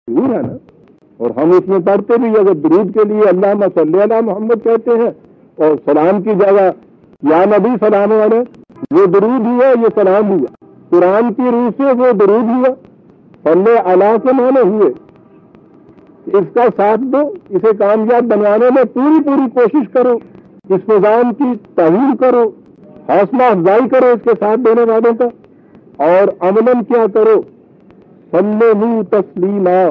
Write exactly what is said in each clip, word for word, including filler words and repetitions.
ضرور ہے نا, اور ہم اس میں پڑھتے بھی اگر درود کے لیے اللہم صلی علی محمد کہتے ہیں اور سلام کی جگہ یا نبی سلام علیہ, وہ درود ہوا, یہ سلام ہوا. قرآن کی روح سے وہ درود ہوا, صلی علی کے معنی ہوئے. اس کا ساتھ دو, اسے کامیاب بنانے میں پوری پوری کوشش کرو, اس نظام کی تعمیر کرو, حوصلہ افزائی کرو اس کے ساتھ دینے والوں کا, اور عملاً کیا کرو, سلموا تسلیما,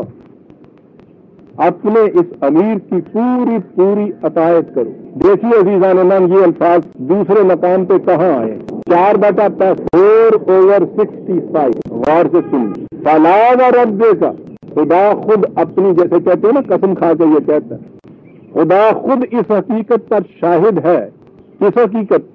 اپنے اس امیر کی پوری پوری اطاعت کرو. دیکھیے عزیزان من, یہ الفاظ دوسرے مقام پہ کہاں آئے, چار بٹا فور اوور سکسٹی فائیو, غور سے سنیے. فلا وربے کا, خدا خود اپنی, جیسے کہتے ہیں نا قسم کھا کے یہ کہتا ہے, خدا خود اس حقیقت پر شاہد ہے. کس حقیقت؟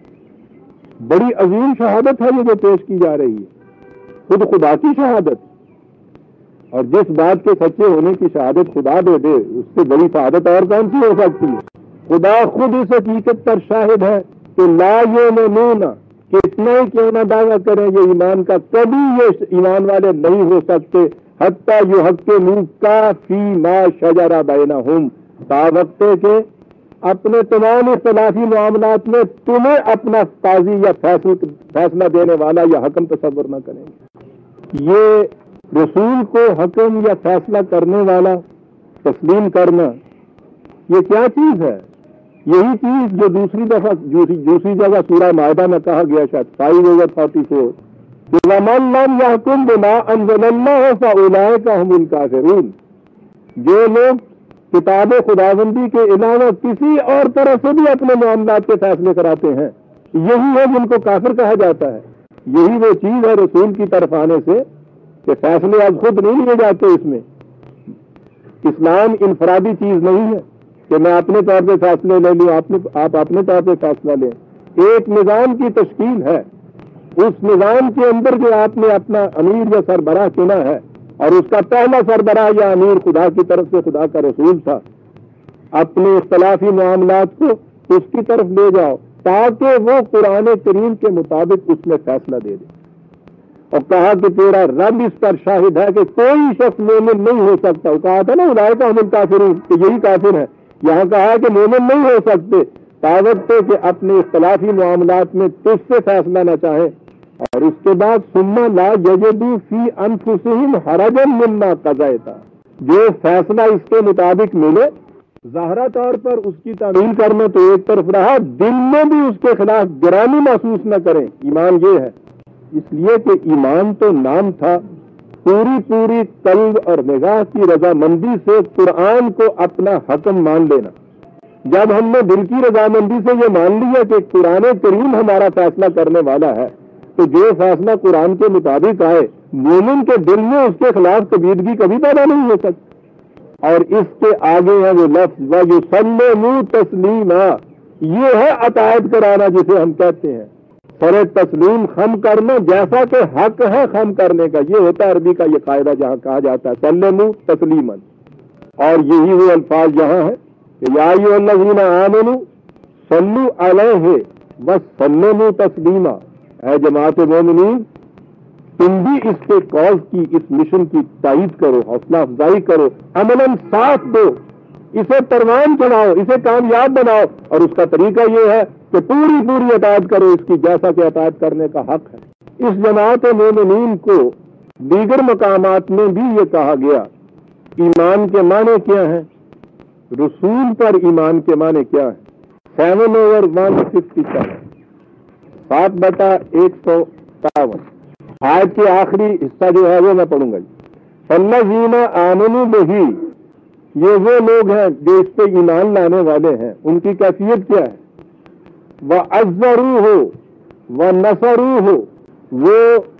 بڑی عظیم شہادت ہے یہ جو پیش کی جا رہی ہے, خود خدا کی شہادت. اور جس بات کے سچے ہونے کی شہادت خدا دے دے, اس سے بڑی شہادت اور کون سی ہو سکتی ہے؟ خدا خود اس حقیقت پر شاہد ہے کہ لا یؤمنون, کتنا ہی کیوں نہ دعویٰ کریں یہ ایمان کا, کبھی یہ ایمان والے نہیں ہو سکتے. حتیٰ یحکموا کا فی ما شجر بینہم, تا وقت کہ اپنے تمام اختلافی معاملات میں تمہیں اپنا قاضی یا فیصلہ دینے والا یا حکم تصور نہ کریں. یہ رسول کو حکم یا فیصلہ کرنے والا تسلیم کرنا, یہ کیا چیز ہے؟ یہی چیز جو دوسری دفعہ دوسری جگہ سورہ مائدہ میں کہا گیا, شاید فائیو اوور فورٹی فور, وَمَن لَّمْ يَحْكُم بِمَا أَنزَلَ اللَّهُ فَأُولَٰئِكَ هُمُ الْكَافِرُونَ, جو لوگ کتاب خداوندی کے علاوہ کسی اور طرح سے بھی اپنے معاملات کے فیصلے کراتے ہیں, یہی ہے جن کو کافر کہا جاتا ہے. یہی وہ چیز ہے رسول کی طرف آنے سے کہ فیصلے اب خود نہیں لیے جاتے. اس میں اسلام انفرادی چیز نہیں ہے کہ میں اپنے طور پہ فیصلے لے لوں, آپ اپنے طور پہ فیصلہ لیں. ایک نظام کی تشکیل ہے, اس نظام کے اندر جو آپ نے اپنا امیر یا سربراہ چنا ہے, اور اس کا پہلا سربراہ یا امیر خدا کی طرف سے خدا کا رسول تھا, اپنے اختلافی معاملات کو اس کی طرف لے جاؤ تاکہ وہ قرآن کریم کے مطابق اس میں فیصلہ دے دے. اور کہا کہ تیرا رب اس پر شاہد ہے کہ کوئی شخص مومن نہیں ہو سکتا. وہ کہا تھا نا اولئک هم الکافرون, کہ یہی کافر ہے. یہاں کہا کہ مومن نہیں ہو سکتے تاوت پہ کہ اپنے اختلافی معاملات میں تجھ سے فیصلہ نہ چاہیں. اور اس کے بعد ثم لا یجدوا فی انفسہم حرجا مما قضیت, جو فیصلہ اس کے مطابق ملے ظاہرہ طور پر اس کی تعمیل کرنا تو ایک طرف رہا, دل میں بھی اس کے خلاف گرانی محسوس نہ کریں. ایمان یہ ہے, اس لیے کہ ایمان تو نام تھا, پوری پوری قلب اور نگاہ کی رضامندی سے قرآن کو اپنا حکم مان لینا. جب ہم نے دل کی رضامندی سے یہ مان لیا کہ قرآن کریم ہمارا فیصلہ کرنے والا ہے, تو جو فیصلہ قرآن کے مطابق آئے مومن کے دل میں اس کے خلاف کبیدگی کبھی پیدا نہیں ہو سکتی. اور اس کے آگے ہے وہ لفظ وَيُسَلِّمُوا تَسْلِيمًا, یہ ہے اطاعت کرانا جسے ہم کہتے ہیں. سر تسلیم خم کرنا جیسا کہ حق ہے خم کرنے کا, یہ ہوتا ہے عربی کا یہ قاعدہ جہاں کہا جاتا ہے سلموا تسلیما. اور یہی وہ الفاظ یہاں ہے کہ یا ایھا الذین آمنوا صلوا علیہ وسلموا تسلیما, اے جماعت مومنین تم بھی اس کے کاز کی, اس مشن کی تائید کرو, حوصلہ افزائی کرو, عملاً ساتھ دو, اسے پروان چڑھاؤ, اسے کامیاب بناؤ. اور اس کا طریقہ یہ ہے کہ پوری پوری اطاعت کرو اس کی جیسا کہ اطاعت کرنے کا حق ہے. اس جماعت مومنین کو دیگر مقامات میں بھی یہ کہا گیا. ایمان کے معنی کیا ہیں, رسول پر ایمان کے معنی کیا ہیں. Seven over one fifty seven, سات بٹا ایک سو ستاون, آیت کے آخری حصہ جو ہے وہ میں پڑھوں گا. الذین آمنوا بہ, یہ وہ لوگ ہیں جو اس پہ ایمان لانے والے ہیں, ان کی کیفیت کیا ہے. وَعَزَّرُوهُ وَنَصَرُوهُ, وہ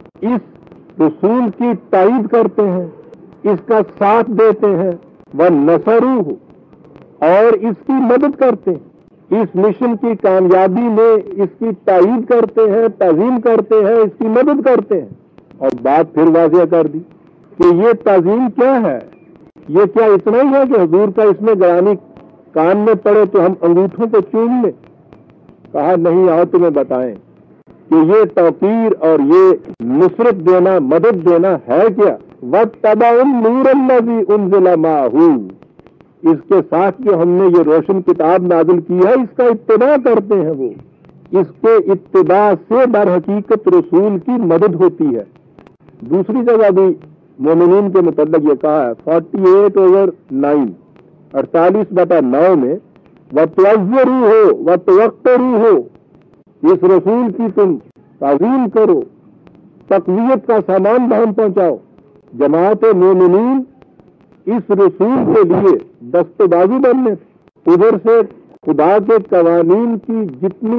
اس رسول کی تائید کرتے ہیں, اس کا ساتھ دیتے ہیں. وَنَصَرُوهُ, اور اس کی مدد کرتے ہیں, اس مشن کی کامیابی میں اس کی تائید کرتے ہیں, تعظیم کرتے ہیں, اس کی مدد کرتے ہیں. اور بات پھر واضح کر دی کہ یہ تعظیم کیا ہے. یہ کیا اتنا ہی ہے کہ حضور کا اس میں گرانی کان میں پڑے تو ہم انگوٹھوں کو چوم لیں. کہا نہیں, آؤ تمہیں بتائیں کہ یہ توقیر اور یہ نصرت دینا, مدد دینا ہے کیا. وَاتَّبَعُوا النُّورَ الَّذِي أُنزِلَ مَعَهُ، اس کے ساتھ جو ہم نے یہ روشن کتاب نازل کی ہے اس کا اتباع کرتے ہیں، وہ اس کے اتباع سے در حقیقت رسول کی مدد ہوتی ہے۔ دوسری جگہ بھی مومنین کے متعلق یہ کہا ہے فورٹی ایٹ اوور نائن اڑتالیس بٹا نو میں وَتُعَزِّرُوهُ وَتُوَقِّرُوهُ، اس رسول کی تم تعظیم کرو، تقویت کا سامان بہم پہنچاؤ۔ جماعت مومنین اس رسول کے لیے دست بازو بننے، ادھر سے خدا کے قوانین کی جتنی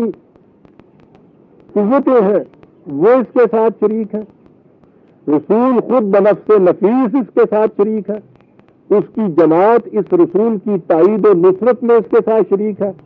قوتیں ہیں وہ اس کے ساتھ شریک ہے، رسول خود بنفس نفیس اس کے ساتھ شریک ہے، اس کی جماعت اس رسول کی تائید و نصرت میں اس کے ساتھ شریک ہے،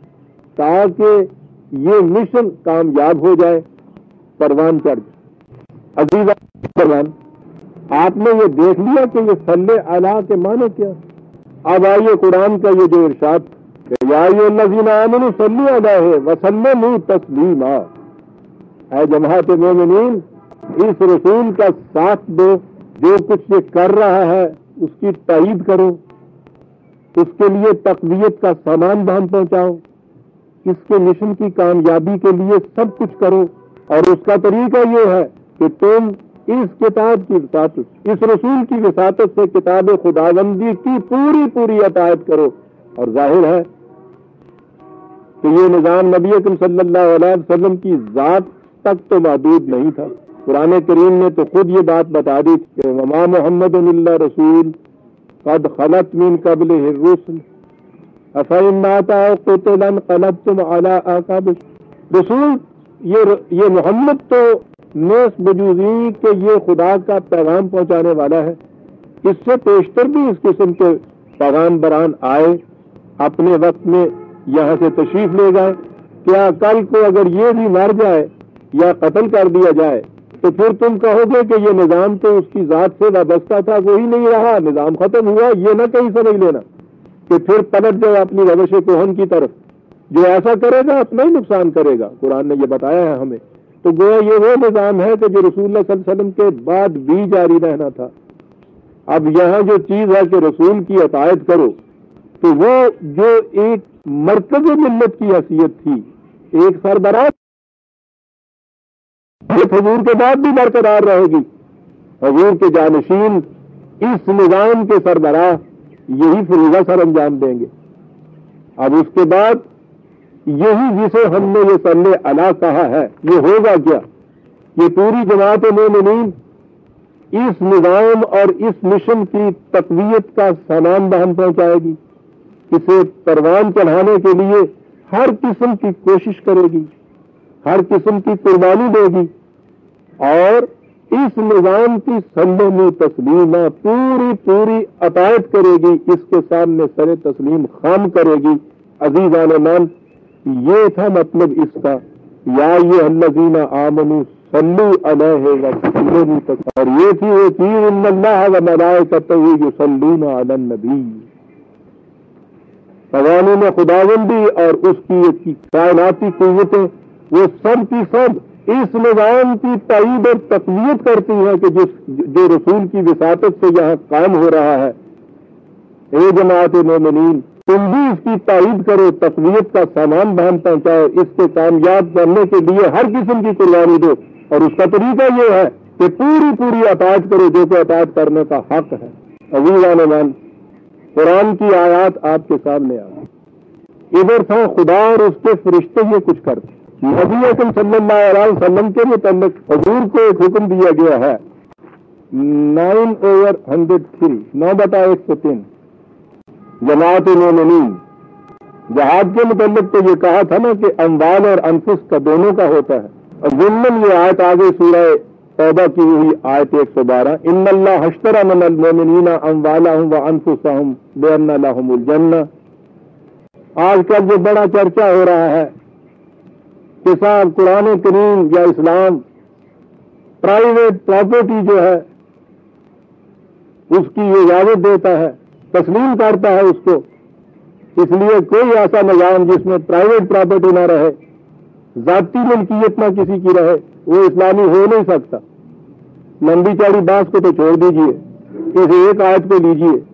تاکہ یہ مشن کامیاب ہو جائے، پروان چڑھ جائے۔ عزیز پروان، آپ نے یہ دیکھ لیا کہ یہ صلی علی کے معنی کیا؟ اب آئیے قرآن کا یہ جو ارشاد کہ یا ایھا الذین آمنوا صلوا علیہ وسلموا تسلیما، اے جماعت مومنین اس رسول کا ساتھ دو، جو کچھ یہ کر رہا ہے اس کی تائید کرو، اس کے لیے تقویت کا سامان بہم پہنچاؤ، اس کے مشن کی کامیابی کے لیے سب کچھ کرو، اور اس کا طریقہ یہ ہے کہ تم اس کتاب کی وساطت، اس رسول کی وساطت سے کتاب خداوندی کی پوری پوری اطاعت کرو۔ اور ظاہر ہے کہ یہ نظام نبی اکرم صلی اللہ علیہ وسلم کی ذات تک تو محدود نہیں تھا، قرآن کریم نے تو خود یہ بات بتا دی کہ وما محمد الا رسول قد خلت من قبلہ الرسل افإن مات أو قتل انقلبتم على أعقابكم، رسول یہ یہ محمد تو نیس بجوزی کہ یہ خدا کا پیغام پہنچانے والا ہے، اس سے پیشتر بھی اس قسم کے پیغام بران آئے، اپنے وقت میں یہاں سے تشریف لے گئے، کیا کل کو اگر یہ بھی مر جائے یا قتل کر دیا جائے تو پھر تم کہو گے کہ یہ نظام تو اس کی ذات سے وابستہ تھا، وہی نہیں رہا، نظام ختم ہوا؟ یہ نہ کہیں سمجھ لینا کہ پھر پلٹ جائے اپنی روش کوہن کی طرف، جو ایسا کرے گا اپنا ہی نقصان کرے گا، قرآن نے یہ بتایا ہے ہمیں۔ تو گویا یہ وہ نظام ہے کہ جو رسول اللہ صلی اللہ علیہ وسلم کے بعد بھی جاری رہنا تھا۔ اب یہاں جو چیز ہے کہ رسول کی اطاعت کرو، تو وہ جو ایک مرکز ملت کی حیثیت تھی، ایک سربراہ حضور کے بعد بھی برقرار رہے گی، حضور کے جانشین اس نظام کے سربراہ یہی فریضہ سر انجام دیں گے۔ اب اس کے بعد یہی جسے ہم نے یہ صلی علی کہا ہے یہ ہوگا کیا؟ یہ پوری جماعت مومنین اس نظام اور اس مشن کی تقویت کا سامان بہم پہنچائے گی، اسے پروان چڑھانے کے لیے ہر قسم کی کوشش کرے گی، ہر قسم کی قربانی دے گی، اور اس نظام کی سلم تسلیمہ پوری پوری اطاعت کرے گی، اس کے سامنے سر تسلیم خام کرے گی۔ عزیزان مان، یہ تھا مطلب اس کا یا ایھا الذین آمنوا صلوا علیہ وسلموا تسلیما، اور یہ تھی وہ چیز ان اللہ وملائکتہ یصلون علی النبی، قوانین خداوندی اور اس کی کائناتی قوتیں وہ سب کی سب اس نظام کی تائید اور تقویت کرتی ہیں کہ جس جو رسول کی وساطت سے یہاں قائم ہو رہا ہے۔ اے جماعت مومنین، تم بھی اس کی تائید کرو، تقویت کا سامان بہم پہنچاؤ، اس سے کامیاب کرنے کے لیے ہر قسم کی قربانی دو، اور اس کا طریقہ یہ ہے کہ پوری پوری اطاعت کرو جو کہ اطاعت کرنے کا حق ہے۔ عزیزان مان، قرآن کی آیات آپ کے سامنے آ گئی، ادھر تھا خدا اور اس کے فرشتے یہ کچھ کرتے، نبی اکرم صلی اللہ علیہ وسلم کے متعلق حضور کو ایک حکم دیا گیا ہے، نائن اوور ہنڈریڈ تھری نو بتا ایک سو تین جماعت مومنین جہاد کے متعلق تو یہ کہا تھا نا کہ اموال اور انفس کا دونوں کا ہوتا ہے، اور ضمن یہ آیت آگے سورہ توبہ کی ہوئی آیت ایک سو بارہ ان اللہ اشتری من المؤمنین اموالہم وانفسہم بان لہم الجنہ۔ آج کل جو بڑا چرچا ہو رہا ہے کہ صاحب قرآن کریم یا اسلام پرائیویٹ پراپرٹی جو ہے اس کی اجازت دیتا ہے، تسلیم کرتا ہے اس کو، اس لیے کوئی ایسا نظام جس میں پرائیویٹ پراپرٹی نہ رہے، ذاتی ملکیت نہ کسی کی رہے، وہ اسلامی ہو نہیں سکتا۔ لمبی چوڑی بات کو تو چھوڑ دیجئے، اس ایک آیت کو لیجئے